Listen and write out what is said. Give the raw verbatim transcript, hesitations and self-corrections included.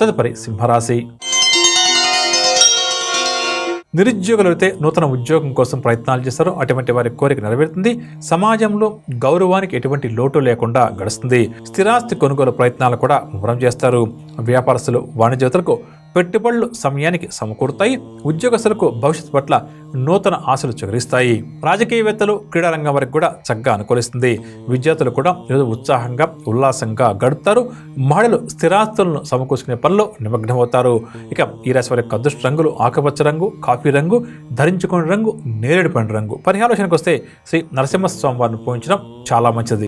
తదుపరి సింహరాశి. నిరుద్యోగులైతే నూతన ఉద్యోగం కోసం ప్రయత్నాలు చేస్తారు. అటువంటి వారి కోరిక నెరవేరుతుంది. సమాజంలో గౌరవానికి ఎటువంటి లోటు లేకుండా గడుస్తుంది. స్థిరాస్తి కొనుగోలు ప్రయత్నాలు కూడా ముమ్మరం చేస్తారు. వ్యాపారస్తులు, వాణిజ్యవేత్తలకు పెట్టుబడులు సమయానికి సమకూరుతాయి. ఉద్యోగస్తులకు భవిష్యత్తు పట్ల నూతన ఆశలు చిగురిస్తాయి. రాజకీయవేత్తలు, క్రీడారంగం వారికి కూడా చక్కగా అనుకూలిస్తుంది. విద్యార్థులు కూడా ఈరోజు ఉత్సాహంగా, ఉల్లాసంగా గడుపుతారు. మహిళలు స్థిరాస్తులను సమకూర్చుకునే పనిలో నిమగ్నమవుతారు. ఇక ఈ రాశి వారి యొక్క అదృష్ట రంగులు ఆకుపచ్చ రంగు, కాఫీ రంగు, ధరించుకునే రంగు నేరేడు పండు రంగు. పరిహార విషయానికి వస్తే శ్రీ నరసింహస్వామి వారిని పూజించడం చాలా మంచిది.